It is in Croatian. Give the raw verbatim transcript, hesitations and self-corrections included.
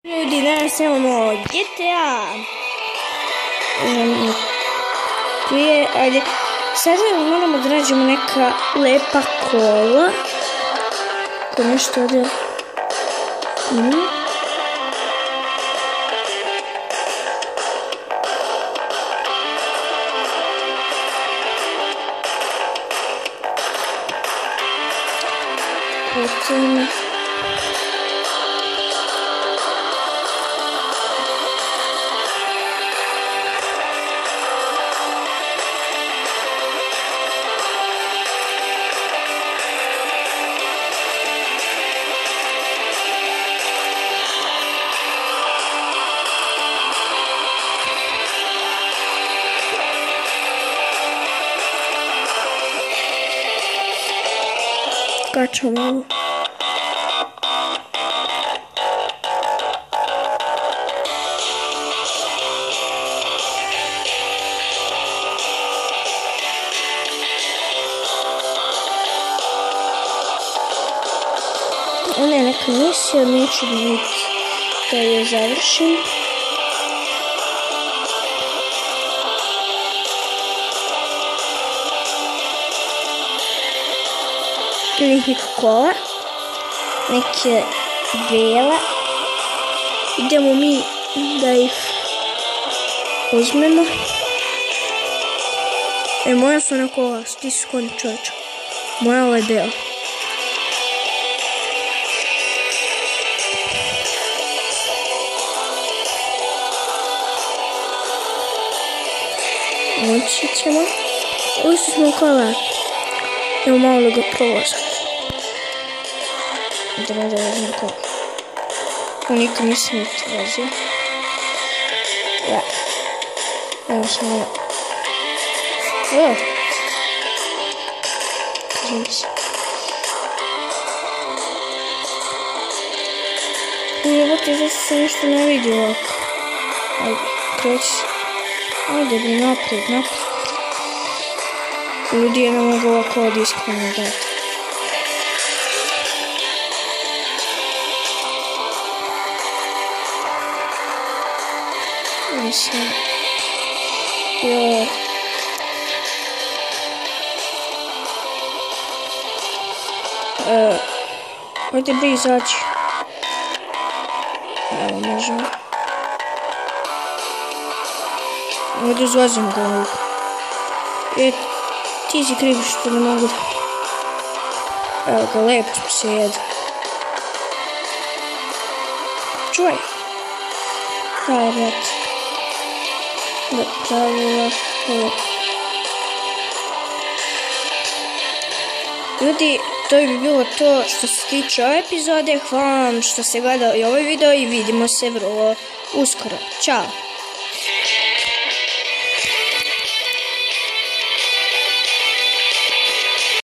Ljudi, danas imamo G T A. Um, prije, ajde, sada moramo da nađemo neka lepa kola. Ko nešto ovdje. Mm. Potom... Kačemo ovo. Ona je neka misija, neću vidjeti da je završim. Vidim neka kola, neke vela. Idemo mi da ih uzmemo. E, moja su ona kola, ti su koni čovječa. Moja ovo je bela. Moći ćemo. Ušli smo u kola. Evo malo da ga prolaza. Da ne da razim kola. Ovo nikad nisam niti vozio. Ja. Evo sam ovo. Evo. Kažem se. Evo ti zašto sam ništa ne vidio ovako. Ajde, kreći se. Ajde bi naprijed, naprijed. Ljudi, ja ne mogu ovako od iskreno dati. Mislim. Joj. E, ajde bi izaći. Evo, možemo. Ajde izlazim ga ovdje. E, ti si krivi što ne mogu. Evo ga, lepo se jede. Čuvaj. Daj, brat. Da, pravila. Ljudi, to bi bilo to što se tiče ove epizode. Hvala vam što ste gledali ovaj video i vidimo se vrlo uskoro. Ćao.